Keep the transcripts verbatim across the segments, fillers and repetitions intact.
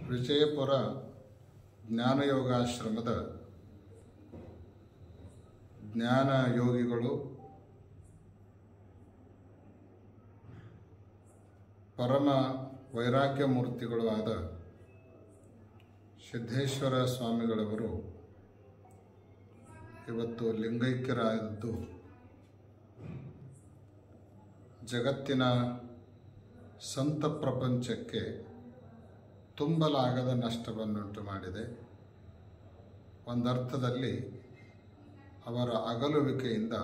ವಿಜಯಪುರ ಜ್ಞಾನಯೋಗಾಶ್ರಮದ ಜ್ಞಾನ ಯೋಗಿಗಳು ಪರಮ ವೈರಾಗ್ಯ ಮೂರ್ತಿಗಳು ಆದ ಸಿದ್ದೇಶ್ವರ ಸ್ವಾಮಿಗಳವರು ಇವತ್ತು ಲಿಂಗೈಕ್ಯರಾದದ್ದು ಜಗತ್ತಿನ ಸಂತ ಪ್ರಪಂಚಕ್ಕೆ ತುಂಬಲಾಗದ ನಷ್ಟವನ್ನುಂಟು ಮಾಡಿದೆ. ಒಂದರ್ಥದಲ್ಲಿ ಅವರ ಅಗಲುವಿಕೆಯಿಂದ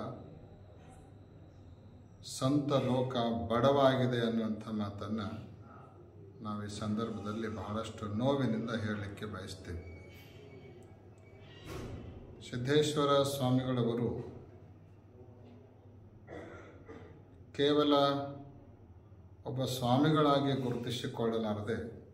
ಸಂತ ಲೋಕ ಬಡವಾಗಿದೆ ಅನ್ನುವಂಥ ಮಾತನ್ನು ನಾವು ಈ ಸಂದರ್ಭದಲ್ಲಿ ಬಹಳಷ್ಟು ನೋವಿನಿಂದ ಹೇಳಲಿಕ್ಕೆ ಬಯಸ್ತೀವಿ. ಸಿದ್ದೇಶ್ವರ ಸ್ವಾಮಿಗಳವರು ಕೇವಲ ಒಬ್ಬ ಸ್ವಾಮಿಗಳಾಗಿ ಗುರುತಿಸಿಕೊಳ್ಳಲಾರದೆ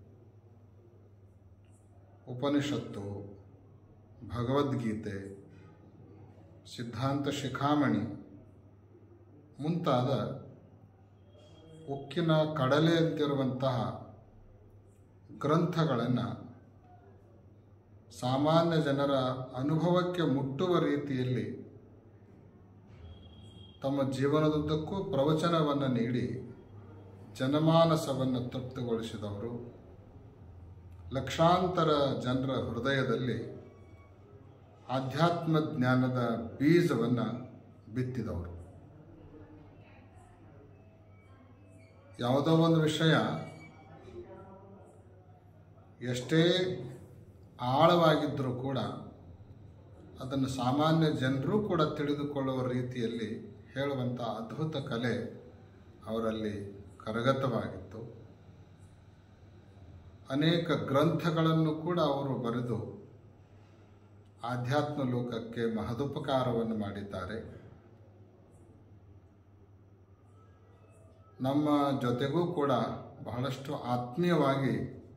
ಉಪನಿಷತ್ತು, ಭಗವದ್ಗೀತೆ, ಸಿದ್ಧಾಂತ ಶಿಖಾಮಣಿ ಮುಂತಾದ ಉಕ್ಕಿನ ಕಡಲೆಯಂತಿರುವಂತಹ ಗ್ರಂಥಗಳನ್ನು ಸಾಮಾನ್ಯ ಜನರ ಅನುಭವಕ್ಕೆ ಮುಟ್ಟುವ ರೀತಿಯಲ್ಲಿ ತಮ್ಮ ಜೀವನದುದ್ದಕ್ಕೂ ಪ್ರವಚನವನ್ನು ನೀಡಿ ಜನಮಾನಸವನ್ನು ತೃಪ್ತಿಗೊಳಿಸಿದವರು, ಲಕ್ಷಾಂತರ ಜನರ ಹೃದಯದಲ್ಲಿ ಆಧ್ಯಾತ್ಮ ಜ್ಞಾನದ ಬೀಜವನ್ನು ಬಿತ್ತಿದವರು. ಯಾವುದೋ ಒಂದು ವಿಷಯ ಎಷ್ಟೇ ಆಳವಾಗಿದ್ದರೂ ಕೂಡ ಅದನ್ನು ಸಾಮಾನ್ಯ ಜನರೂ ಕೂಡ ತಿಳಿದುಕೊಳ್ಳುವ ರೀತಿಯಲ್ಲಿ ಹೇಳುವಂಥ ಅದ್ಭುತ ಕಲೆ ಅವರಲ್ಲಿ ಕರಗತವಾಗಿತ್ತು. ಅನೇಕ ಗ್ರಂಥಗಳನ್ನು ಕೂಡ ಅವರು ಬರೆದು ಆಧ್ಯಾತ್ಮ ಲೋಕಕ್ಕೆ ಮಹದುಪಕಾರವನ್ನು ಮಾಡಿದ್ದಾರೆ. ನಮ್ಮ ಜೊತೆಗೂ ಕೂಡ ಬಹಳಷ್ಟು ಆತ್ಮೀಯವಾಗಿ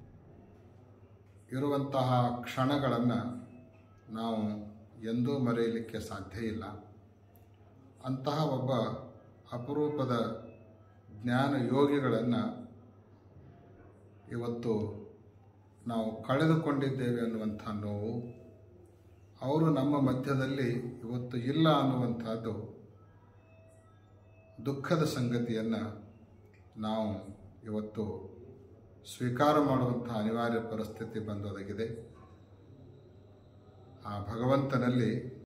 ಇರುವಂತಹ ಕ್ಷಣಗಳನ್ನು ನಾವು ಎಂದೂ ಮರೆಯಲಿಕ್ಕೆ ಸಾಧ್ಯ ಇಲ್ಲ. ಅಂತಹ ಒಬ್ಬ ಅಪರೂಪದ ಜ್ಞಾನ ಯೋಗಿಗಳನ್ನು ಇವತ್ತು ನಾವು ಕಳೆದುಕೊಂಡಿದ್ದೇವೆ ಅನ್ನುವಂಥ ನೋವು, ಅವರು ನಮ್ಮ ಮಧ್ಯದಲ್ಲಿ ಇವತ್ತು ಇಲ್ಲ ಅನ್ನುವಂಥದ್ದು ದುಃಖದ ಸಂಗತಿಯನ್ನು ನಾವು ಇವತ್ತು ಸ್ವೀಕಾರ ಮಾಡುವಂಥ ಅನಿವಾರ್ಯ ಪರಿಸ್ಥಿತಿ ಬಂದೊದಗಿದೆ. ಆ ಭಗವಂತನಲ್ಲಿ